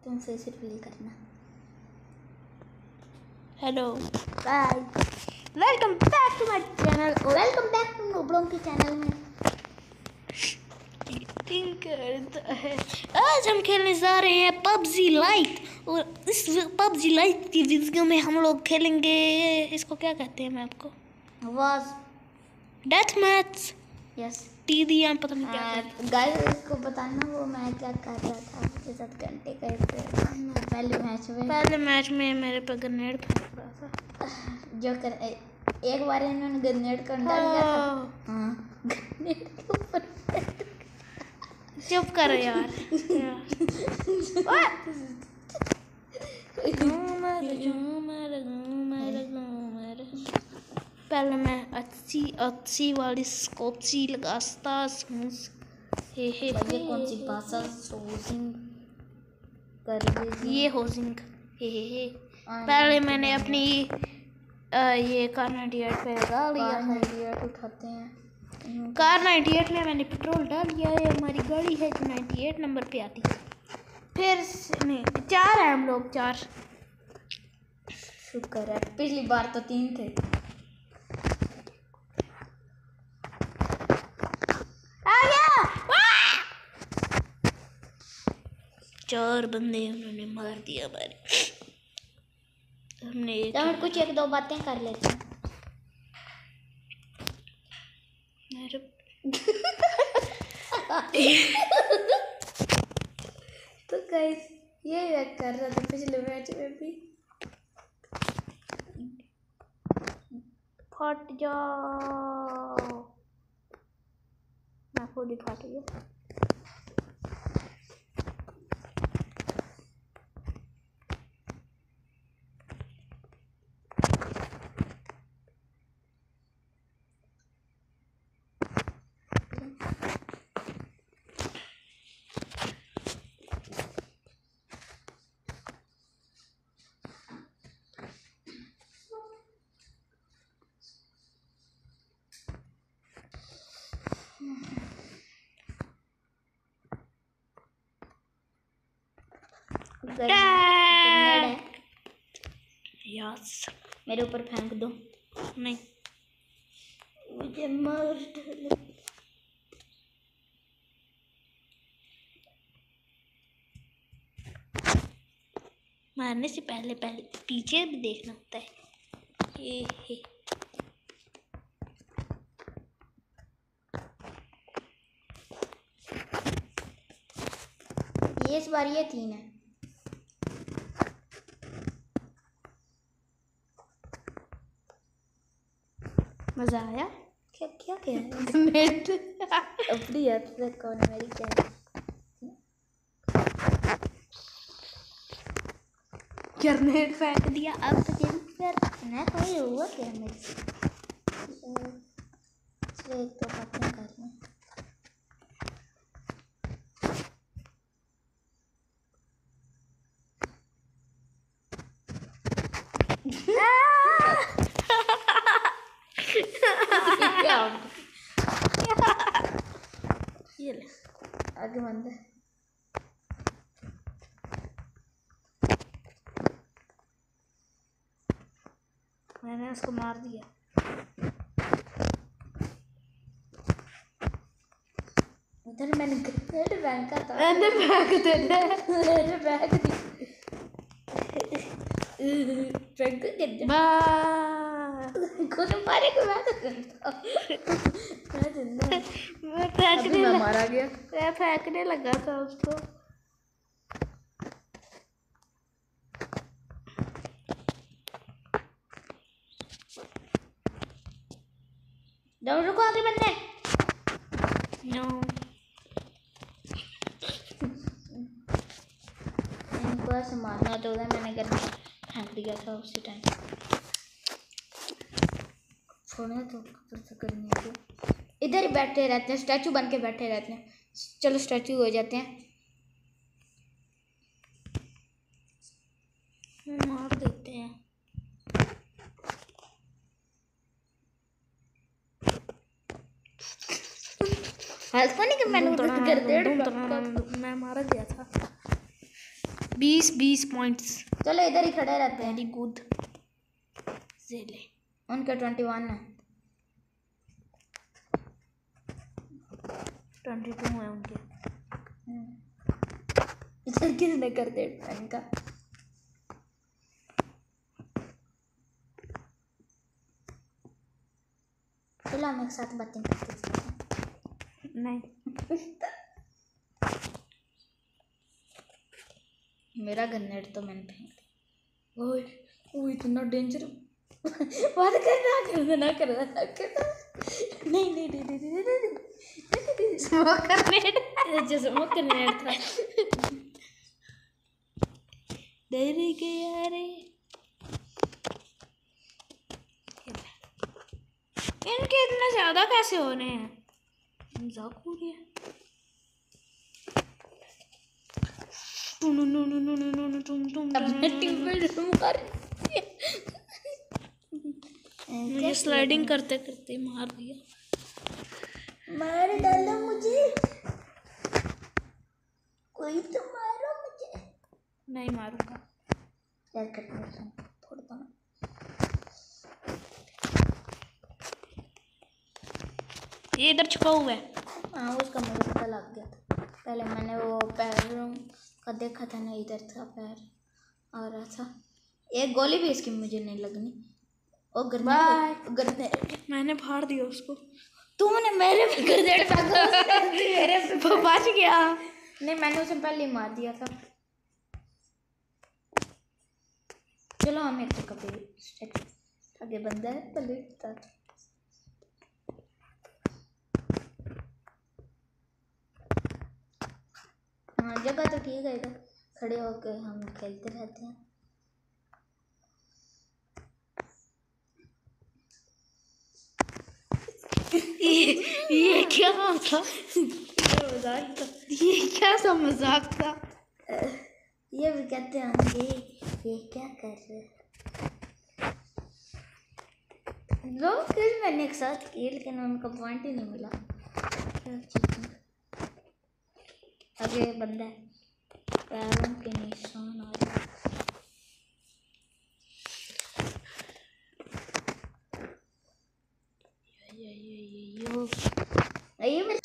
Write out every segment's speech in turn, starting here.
तुम फिर से प्ले करना। Hello bye, welcome back to my channel. Welcome back to नोबड़ों के चैनल में। आज हम खेलने जा रहे हैं पबजी लाइट, और इस पबजी लाइट की वीडियो में हम लोग खेलेंगे, इसको क्या कहते हैं मैं आपको, was death match, yes TDM, पता नहीं क्या कहते हैं। गाइस इसको बताना वो मैं क्या कर रहा था आपके साथ घंटे का पहले मैच में मेरे पे ग्रेनेड फेंक रहा था, जो कर एक बार इन्होंने ग्रेनेड कर दिया था। हाँ ग्रेनेड के ऊपर चुप करो यार। पहले मैं अच्छी वाली स्कोची लगाता हूँ। ये कौन सी भाषा सोजिंग कर रही है? ये होजिंग हे। पहले मैंने अपनी ये कार 98 पे डाल दिया है। उठाते हैं कार 98 में मैंने पेट्रोल डाल दिया है। हमारी गाड़ी है जो 98 नंबर पे आती है। फिर नहीं 4 है हम लोग, 4। शुक्र है, पिछली बार तो 3 थे। आ गया 4 बंदे उन्होंने मार दिया हमारे। हमने तो कुछ 1-2 बातें कर लेते हैं। तो गाइस ये बैक कर रहा था पिछले मैच में भी। फट जाओ, मैं खुद ही फट गया। यस मेरे ऊपर फेंक दो। नहीं मुझे मार डालो। मारने से पहले पीछे भी देखना होता है। हे। ये इस बार ये 3 है। मजा आया क्या क्या क्या नेट अपनी याद से कौन मेरी क्या ग्रेनेड फेंक दिया। अब तो फिर ना कोई हुआ क्या मेरे से। चलो 1-2 बातें कर लें। ये ले आगे बंद है। मैंने उसको मार दिया। उधर मैंने ग्रेनेड फेंका था। मैंने फेंक दिया। मैंने फेंक दी। फेंक के कौन मारेगा? मैं तो करता मैं जिंदा। मैं फेंकने लगा, मारा गया। मैं फेंकने लगा था उसको। दौड़ रुको, आगे बनने। नो इनको ऐसे मारना तो उधर मैंने करके फेंक दिया था उसी टाइम। छोड़ना तो करने को इधर ही बैठे रहते हैं, स्टैचू बन के बैठे रहते हैं। चलो स्टैचू हो जाते हैं। मार देते हैं। हेल्प नहीं कि मैंने उधर कर दे। मैं मारा गया था। 20 पॉइंट्स। चलो इधर ही खड़े रहते हैं। Very good. ले उनके 21 है। 22 है उनके। इधर किसने कर दे इनका। चलो हम एक साथ बातें करते हैं। नहीं मेरा गन्नेट तो मैंने फेंक दिया। ओए वो इतना डेंजर। बात करना ना करना नहीं नहीं नहीं नहीं नहीं नहीं स्मोक करने जो स्मोक करने था। डर गया रे। इनके इतने ज्यादा कैसे हो रहे हैं? मजाक हो रही है। मुझे स्लाइडिंग करते करते मार दिया। मार डालो मुझे, कोई तो मारो मुझे। नहीं मारूंगा। क्या करते हैं थोड़ा सा। ये इधर छुपा हुआ है। हाँ उसका मुझे पता लग गया था। पहले मैंने वो पैरों का देखा था ना, इधर था पैर आ रहा था। एक गोली भी इसकी मुझे नहीं लगनी। और ग्रेनेड मैंने फाड़ दिया उसको। तूने मेरे पे ग्रेनेड फेंका। मेरे पे बच गया। नहीं मैंने उसे पहले ही मार दिया था। चलो हम एक तो कभी आगे बंदा है पहले स्टार्ट। हाँ जगह तो ठीक है, इधर खड़े होकर हम खेलते रहते हैं। ये क्या था? मजाक था। ये क्या सा मजाक था? ये भी कहते होंगे ये क्या कर रहे लोग। फिर मैंने एक साथ किए लेकिन उनका पॉइंट ही नहीं मिला। आगे बंदा है, पैरों के निशान आ रहे। ये मैं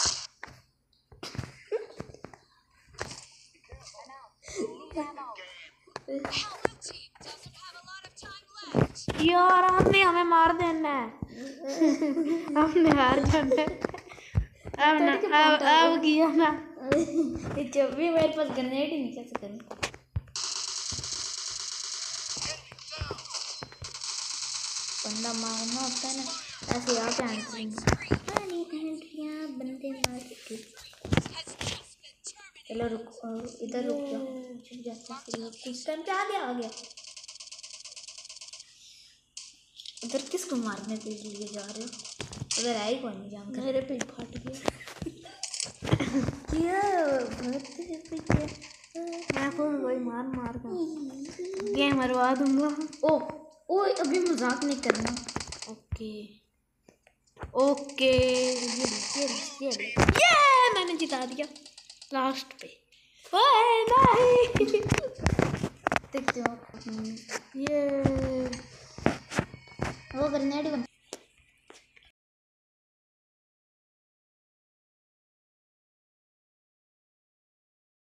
यार हमने हमें मार देना है। हमने हार जाना है। अब किया ना। जब भी मेरे पास ग्रेनेड ही नहीं कैसे करूं। बंदा मारना होता है ना ऐसे आके एंट्रियां बंदे मार के। चलो रुक इधर रुक जाओ। किस टाइम पे आ गया उधर किसको मारने के लिए जा रहे हो? उधर आई कौन नहीं जानकर। मेरे पे फट गया। क्या मैं खुद कोई मार कर गेम मरवा दूंगा। ओ अभी मजाक नहीं करना। ओके ये मैंने जिता दिया लास्ट पे। ओए नहीं देखते हो ये वो ग्रेनेड